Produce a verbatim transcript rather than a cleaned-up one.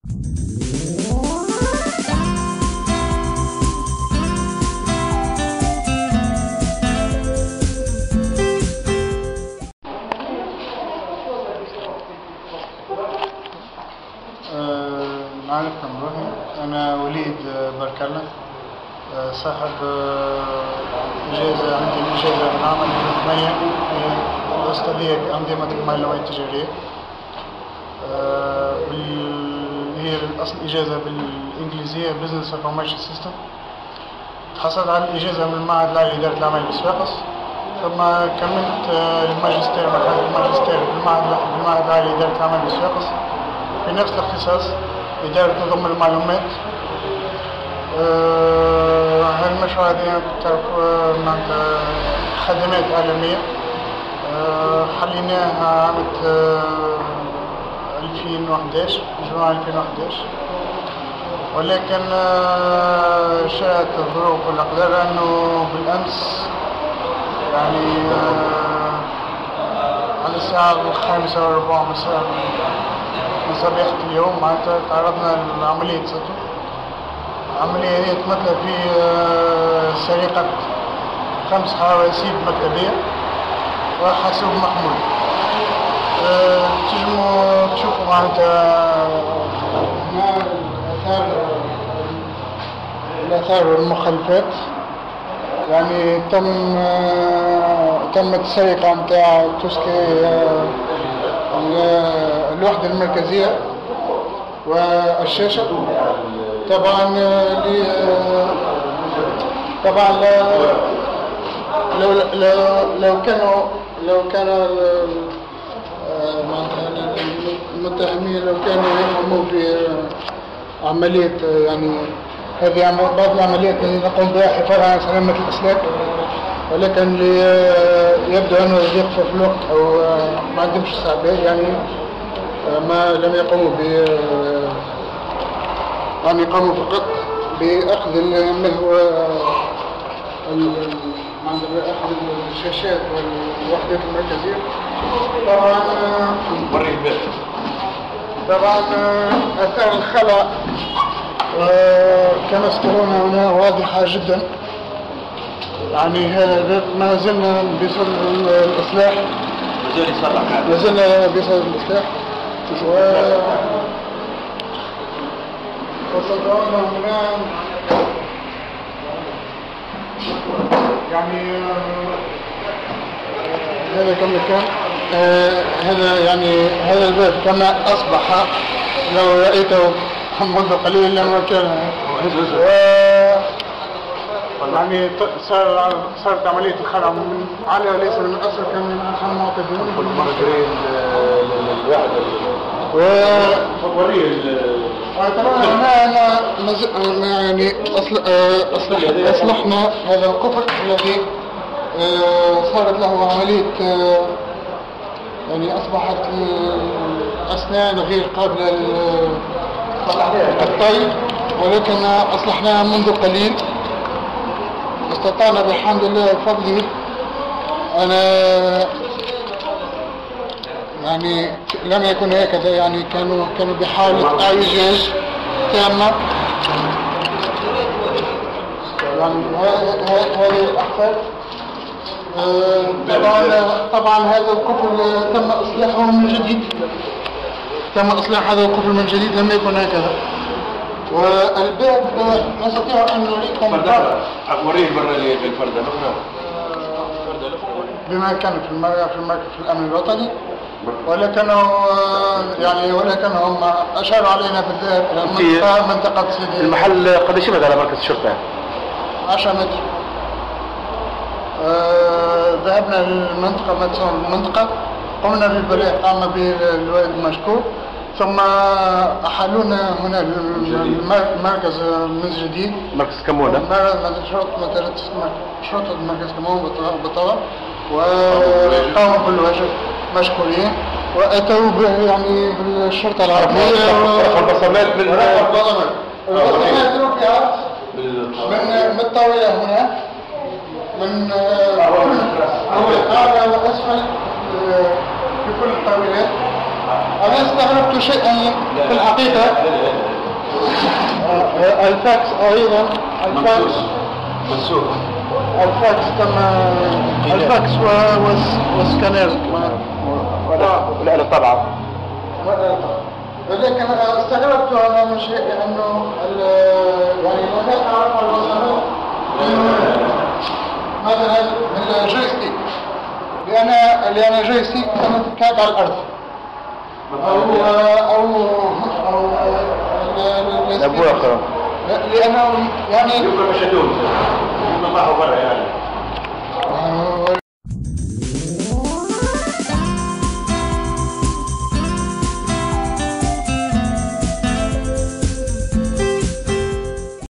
معرفة مروحي، أنا وليد بركلة، صاحب إجازة، عندي إجازة من عام ألفين وثمانية الأستاذية بأنظمة المال النوعية التجارية. هي الأصل إجازة بالإنجليزية Business Information System. حصلت على الإجازة من المعهد العالي لإدارة الأعمال بصفاقس، ثم كملت الماجستير مرحلة الماجستير بالمعهد بالمعهد العالي لإدارة الأعمال بصفاقس في نفس الاختصاص إدارة نظم المعلومات. أه هالمشروع هذه معناتها خدمات عالمية. أه حليناها عام ألفين وأحد عشر جمعة ألفين وأحد عشر، ولكن أه شاءت الظروف والأقدار أنه بالأمس يعني أه على الساعة الخامسة والربع مساء من صبيحة اليوم معناتها تعرضنا لعملية سطو. عملية هي تمثل في سرقة خمس حواسيب مكتبية وحاسوب محمول. أه تنجموا تشوفوا معناتها هنا الآثار الآثار والمخلفات. يعني تم أه تمت السرقة نتاع توسكي أه الوحدة المركزية والشاشة. طبعا لي طبعا لو لو لو كانوا لو كان المتهمين لو كانوا يقوموا بعملية يعني هذه بعض العمليات التي نقوم بها حفاظا على سلامة الأسلاك، ولكن يبدو أنه يقف في الوقت أو ما عندهمش استعداد، يعني ما لم يقوموا ب يعني قاموا فقط بأخذ ما هو أخذ الشاشات والوحدات المركزية. طبعا طبعا أثار الخلع كما ترون هنا واضحة جدا. يعني هذا ما زلنا بصدد الإصلاح، ما زلنا بصدد الإصلاح و وصدرنا هنا يعني هذا كما كان آه هذا يعني هذا الباب كما أصبح لو رأيته منذ قليل لما كان يعني صار صارت عملية الخلع من على وليس من أصل كان من أحد المعتدين كل مرة جري الواحد وريه هنا أنا يعني أصل أصلح أصلحنا هذا القفل الذي صارت له عملية يعني أصبحت أسنان غير قابلة للطي، ولكن أصلحناها منذ قليل. استطعنا بحمد الله وفضله. أنا يعني لم يكن هكذا، يعني كانوا كانوا بحالة اعوجاج تامة. يعني هذه الأحفاد طبعا طبعا هذا القفل تم إصلاحه من جديد، تم إصلاح هذا القفل من جديد، لم يكن هكذا. والباب نستطيع أن نريكم وريه برا بالفردة الأخرى بما كان في المرة في المركز في الأمن الوطني، ولكنه يعني ولكنهم أشاروا علينا بالذهاب إلى منطقة سيدي. المحل قديش يبعد على مركز الشرطة؟ عشرة متر. أه ذهبنا للمنطقة المنطقة قمنا بالبلاغ، قام به الوالد المشكور، ثم أحالونا هنا المركز من جديد، مركز كمونة، شرطة مركز كمون بالطبع، وقاموا بالواجب مشكورين، وأتوا به يعني بالشرطة العربية. رفع البصمات من رفع البصمات البصمات رفعت من الطاولة هنا، من أعلى وأسفل في كل الطاولات. أنا استغربت شيئا في الحقيقة الفاكس ايضا الفاكس منسوخ. الفاكس تم الفاكس والسكانير كمان ولا لا طبعا. لكن استغربت انا من شيء لانه يعني لا اعرف الوصفات مثلا من الجويستيك لان لان الجويستيك كانت على الارض او او او الابواق لانه يعني يمكن مشهدون يمكن معه